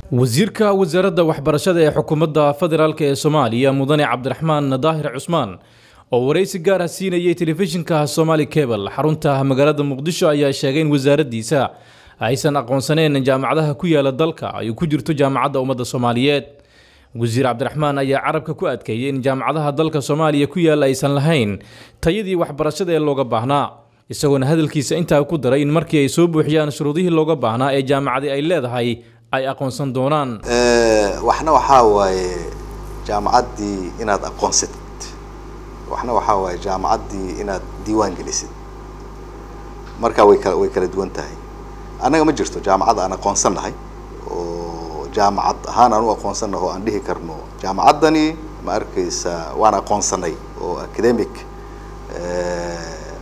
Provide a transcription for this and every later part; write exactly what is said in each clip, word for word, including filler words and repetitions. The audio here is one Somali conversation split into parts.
wasiirka wasaaradda waxbarashada ee xukuumadda federaalka ee Soomaaliya mudane Cabdiraxmaan Daahir Cusmaan oo wareysi gaar ah siinayay telefishinka Somali Cable xarunta magaalada Muqdisho ayaa sheegay in wasaaraddiisa aysan aqoonsaneen jaamacadaha ku yaala dalka ay ku jirto jaamacadda ummadda Soomaaliyeed. wasiir Cabdiraxmaan ayaa carabka ku adkeeyay in jaamacadaha dalka Soomaaliya ku yaala aysan lahayn tayadii waxbarashada ee looga baahnaa, isagoo hadalkiisa intaa ku daray in markii ay soo buuxiyaan shuruudihii looga baahnaa ee jaamacadii ay leedahay ay aqoonsan doonaan. ee waxna waxa waaye jaamacaddii inaad aqoonsatid, waxna waxa waaye jaamacaddii inaad diiwaan gelisid, marka way kala way kala duwan tahay. anaga ma jirto jaamacad aan aqoonsanahay oo jaamacad ahaan aan u aqoonsanahay oo aan dhihi karno jaamacaddani ma arkaysa waan aqoonsanay oo academic ee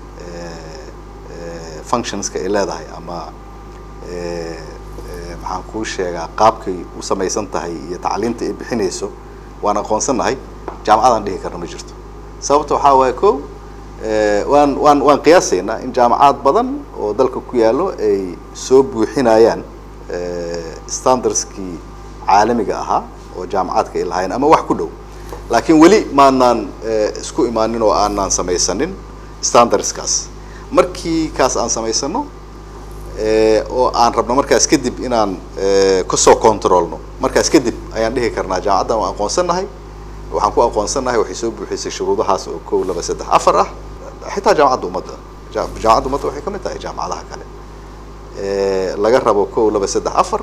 ee functions ka leedahay ama ee waxaan ku sheegaa qaabkay u samaysan tahay iyo tacliinta ay bixinayso waan aqoonsanahay jaamacadaan dhihi karno ma jirto. sababta waxa waaye ko ee waan waan waan qiyaasaynaa in jaamacad badan oo dalka ku yaalo ay soo buuxinayaan ee standardskii caalamiga ahaa oo jaamacadka ay lahayn ama wax ku dhow, laakiin wali maanaan isku imaanin oo aanan samaysanin standardskaas. markii kaas aan samaysano ee oo aan rabno markaas kadib inaan ka soo controlno, markaas kadib ayaan dhihi karnaa jaamacaddan waan aqoonsanahay, waxaan ku aqoonsanahay waxay soo buuxisay shuruudahaas oo kow laba saddex afar ah. xitaa jaamacadda ummadda jaamacadda ummadda waxay ka mid tahay jaamacadaha kale ee laga rabo kow laba saddex afar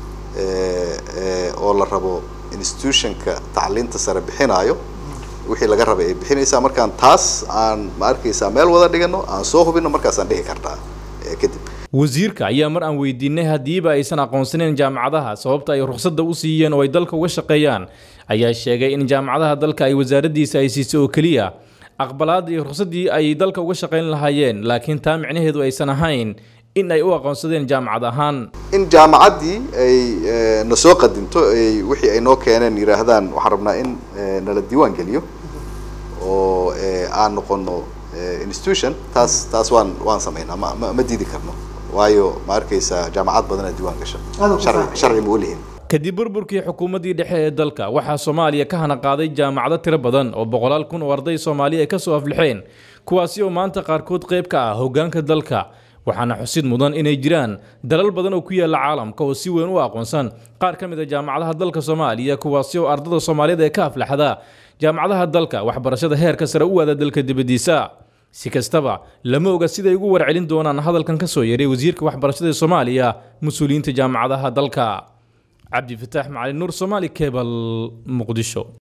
ee oo la rabo institutionka tacliinta sare bixinayo wixii laga rabay ay bixinaysaa. markaan taas aan ma arkaysaa meel wada dhigano aan soo hubino markaas aan dhihi kartaa kadib. wasiirka ayaa mar aan weydiinay hadiiba aysan aqoonsaneen jaamacadaha sababta ay ruqsadda u siiyeen oo ay dalka uga shaqeeyaan, ayaa sheegay in jaamacadaha dalka ay wasaaraddiisa ay siisay oo kaliya aqbalaad iyo ruqsaddii ay dalka uga shaqeyn lahaayeen, laakiin taa micnaheedu aysan ahayn in ay u aqoonsadeen jaamacad ahaan. in jaamacaddii ay na soo qadinto ay wixii ay noo keeneen yiraahdaan waxaan rabnaa in nala diiwaan geliyo oo aan noqono institution, taas taas waan waan sameynaa ma ma diidi karno, waayo ma arkaysaa jaamacad badan diiwaan gasho sharci sharci ma walihin. kadib burburkii xukuumaddii dhexe ee dalka waxaa Soomaaliya ka hana qaaday jaamacado tiro badan oo boqolaal kun oo arday Soomaali ay ka soo aflixeen, kuwaasi oo maanta qaarkood qayb ka ah hoggaanka dalka. waxaana xusid mudan inay jiraan dalal badan oo ku yaala caalamka oo si weyn u aqoonsan qaar ka mid ah jaamacadaha dalka Soomaaliya, kuwaasi oo ardada Soomaaliyeed ee ka aflaxada jaamacadaha dalka waxbarashada heerka sare u wada dalka dibadiisa. si kastaba lama oga sida ay ugu warcelin doonaan hadalkan ka soo yeeray wasiirka waxbarashada Soomaaliya mas'uuliyiinta jaamacadaha dalka. Cabdi Fataax Macalin Nuur, Somali Cable, Muqdisho.